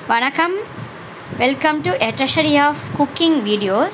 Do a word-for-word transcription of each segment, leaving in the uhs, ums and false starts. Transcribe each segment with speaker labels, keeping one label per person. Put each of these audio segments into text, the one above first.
Speaker 1: வணக்கம். Welcome to a treasury of cooking videos.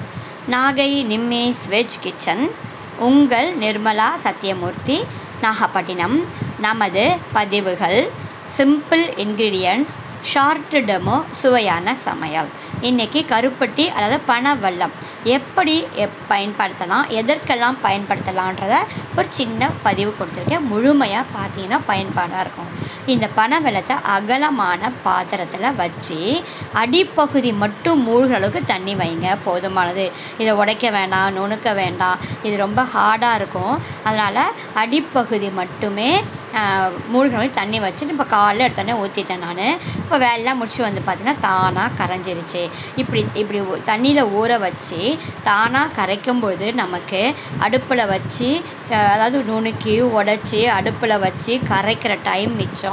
Speaker 1: Nagai நிம்மேஸ் veg kitchen. உங்கள் நிர்மலா சத்யமூர்த்தி, நாகப்பட்டினம். நமது பதிவுகள் சிம்பிள் இன்க்ரீடியன்ட்ஸ், ஷார்ட் டெமோ, சுவையான சமையல். இன்றைக்கி கருப்பட்டி அதாவது பனவெல்லம் எப்படி எப் பயன்படுத்தலாம், எதற்கெல்லாம் பயன்படுத்தலான்றத ஒரு சின்ன பதிவு கொடுத்துருக்கேன். முழுமையாக பார்த்தீங்கன்னா பயன்பாடாக இருக்கும். இந்த பனவெல்லத்தை அகலமான பாத்திரத்தில் வச்சு அடிப்பகுதி மட்டும் மூழ்கிற அளவுக்கு தண்ணி வைங்க, போதுமானது. இதை உடைக்க வேண்டாம், நுணுக்க வேண்டாம், இது ரொம்ப ஹார்டாக இருக்கும். அதனால் அடிப்பகுதி மட்டுமே மூழ்கிற அளவுக்கு தண்ணி வச்சுட்டு இப்போ காலைல எடுத்தோடனே ஊற்றிட்டேன். நான் இப்போ வேலைலாம் முடிச்சு வந்து பார்த்தீங்கன்னா தானாக கரைஞ்சிருச்சு. இப்படி இப்படி தண்ணியில் ஊற வச்சு தானாக கரைக்கும்பொழுது நமக்கு அடுப்பில் வச்சு அதாவது நுணுக்கி உடச்சி அடுப்பில் வச்சு கரைக்கிற டைம் மிச்சம்,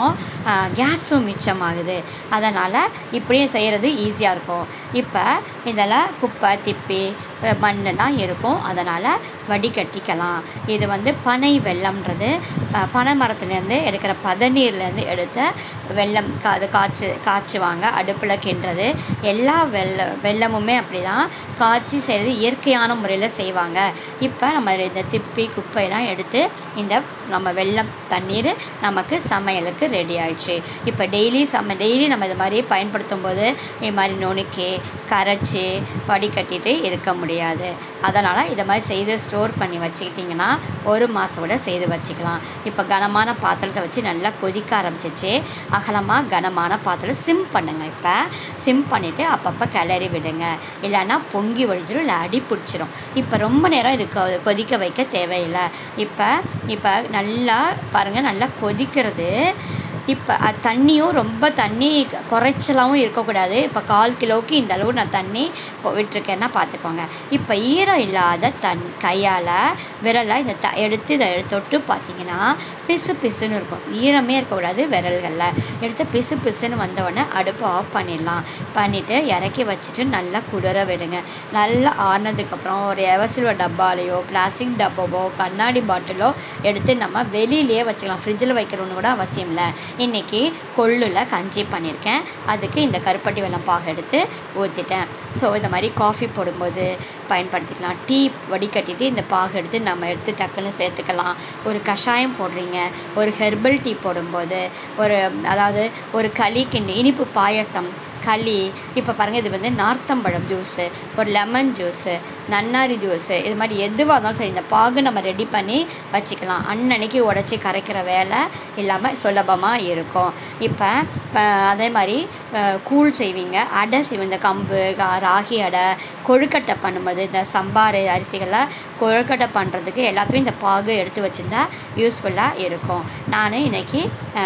Speaker 1: கேஸும் மிச்சமாகுது. அதனால் இப்படியும் செய்கிறது ஈஸியாக இருக்கும். இப்போ இதெல்லாம் குப்பை திப்பி மண்ணெல்லாம் இருக்கும், அதனால் வடிகட்டிக்கலாம். இது வந்து பனை வெல்லம்ன்றது பனை மரத்துலேருந்து எடுக்கிற பதநீர்லேருந்து எடுத்த வெல்லம். கா அது காய்ச்சி காய்ச்சுவாங்க, அடுப்பில் கிண்டுறது. எல்லா வெல்ல வெல்லமுமே அப்படி தான் காய்ச்சி செய்கிறது, இயற்கையான முறையில் செய்வாங்க. இப்போ நம்ம இந்த திப்பி குப்பையெல்லாம் எடுத்து இந்த நம்ம வெல்லம் தண்ணீர் நமக்கு சமையலுக்கு ரெடி ஆயிடுச்சு. இப்போ டெய்லி சம டெய்லி நம்ம இது மாதிரி பயன்படுத்தும் போது இது மாதிரி நுணுக்கி கரைச்சி வடிகட்டிட்டு இருக்க முடியாது. அதனால் இதை மாதிரி செய்து ஸ்டோர் பண்ணி வச்சுக்கிட்டிங்கன்னா ஒரு மாதம் விட செய்து வச்சுக்கலாம். இப்போ கனமான பாத்திரத்தை வச்சு நல்லா கொதிக்க ஆரம்பிச்சிச்சு. அகலமாக கனமான பாத்திரம் சிம் பண்ணுங்கள். இப்போ சிம் பண்ணிவிட்டு அப்பப்போ கிளறி விடுங்க, இல்லைன்னா பொங்கி வழிஞ்சிடும், இல்லை அடி பிடிச்சிரும். இப்போ ரொம்ப நேரம் இது கொ கொதிக்க வைக்க தேவையில்லை. இப்போ இப்போ நல்லா பாருங்கள், நல்லா கொதிக்கிறது. இப்போ தண்ணியும் ரொம்ப தண்ணி குறைச்சலாகவும் இருக்கக்கூடாது. இப்போ கால் கிலோவுக்கு இந்த அளவு நான் தண்ணி இப்போ விட்டுருக்கேன்னா பார்த்துக்கோங்க. இப்போ ஈரம் இல்லாத தன் கையால் விரலை இந்த த எடுத்து இதை தொட்டு பார்த்தீங்கன்னா பிசு பிசுன்னு இருக்கும். ஈரமே இருக்கக்கூடாது விரல்களில். எடுத்து பிசு பிசுன்னு வந்தவுடனே அடுப்பு ஆஃப் பண்ணிடலாம். பண்ணிவிட்டு இறக்கி வச்சுட்டு நல்லா குளிர விடுங்க. நல்லா ஆறினதுக்கப்புறம் ஒரு எவசில்வர் டப்பாலையோ பிளாஸ்டிக் டப்பாவோ கண்ணாடி பாட்டிலோ எடுத்து நம்ம வெளியிலேயே வச்சுக்கலாம். ஃப்ரிட்ஜில் வைக்கணும்னு கூட அவசியம் இல்லை. இன்றைக்கி கொள்ளில் கஞ்சி பண்ணியிருக்கேன், அதுக்கு இந்த கருப்பட்டி வெல்லம் பாகு எடுத்து ஊற்றிட்டேன். ஸோ இந்த மாதிரி காஃபி போடும்போது பயன்படுத்திக்கலாம். டீ வடிகட்டிட்டு இந்த பாகு எடுத்து நம்ம எடுத்து டக்குன்னு சேர்த்துக்கலாம். ஒரு கஷாயம் போடுறீங்க, ஒரு ஹெர்பல் டீ போடும்போது, ஒரு அதாவது ஒரு களி கிண்டி இனிப்பு பாயசம், களி. இப்போ பாருங்கள், இது வந்து நார்த்தம்பழம் ஜூஸு, ஒரு லெமன் ஜூஸு, நன்னாரி ஜூஸு, இது மாதிரி எதுவாக இருந்தாலும் சரி இந்த பாகு நம்ம ரெடி பண்ணி வச்சுக்கலாம். அன்னன்னைக்கு உடச்சி கரைக்கிற வேலை இல்லாமல் சுலபமாக இருக்கும். இப்போ அதே மாதிரி கூழ் செய்வீங்க, அடை செய்வீங்க, இந்த கம்பு ராகி அடை, கொழுக்கட்டை பண்ணும்போது இந்த சம்பார் அரிசிகளை கொழுக்கட்டை பண்ணுறதுக்கு எல்லாத்துலேயும் இந்த பாகு எடுத்து வச்சுருந்தா யூஸ்ஃபுல்லாக இருக்கும். நான் இன்றைக்கி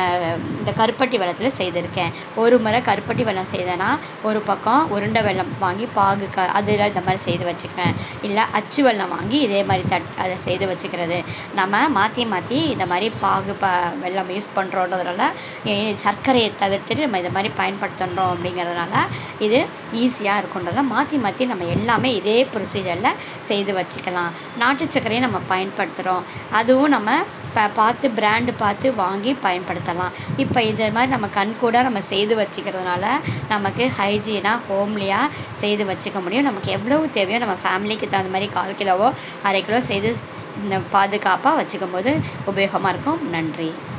Speaker 1: இந்த கருப்பட்டி வெல்லத்தில் செய்திருக்கேன். ஒரு முறை கருப்பட்டி வெல்லம் செய்த ஏன்னா ஒரு பக்கம் உருண்டை வெல்லம் வாங்கி பாகு க அதில் இந்த மாதிரி செய்து வச்சுக்குவேன். இல்லை அச்சு வெல்லம் வாங்கி இதே மாதிரி தட் அதை செய்து வச்சுக்கிறது. நம்ம மாற்றி மாற்றி இந்த மாதிரி பாகு ப வெல்லம் யூஸ் பண்ணுறோன்றதுனால சர்க்கரையை தவிர்த்துட்டு நம்ம இதை மாதிரி பயன்படுத்துகிறோம். அப்படிங்கிறதுனால இது ஈஸியாக இருக்குன்றதால மாற்றி மாற்றி நம்ம எல்லாமே இதே ப்ரொசீஜரில் செய்து வச்சுக்கலாம். நாட்டு சர்க்கரையை நம்ம பயன்படுத்துகிறோம், அதுவும் நம்ம ப பார்த்து பிராண்டு பார்த்து வாங்கி பயன்படுத்தலாம். இப்போ இது மாதிரி நம்ம கண் கூட நம்ம செய்து வச்சுக்கிறதுனால நமக்கு ஹைஜீனாக ஹோம்லியாக செய்து வச்சுக்க முடியும். நமக்கு எவ்வளவு தேவையோ நம்ம ஃபேமிலிக்கு தகுந்த மாதிரி கால் கிலோவோ அரை கிலோ செய்து பாதுகாப்பாக வச்சுக்கும் போது உபயோகமாக இருக்கும். நன்றி.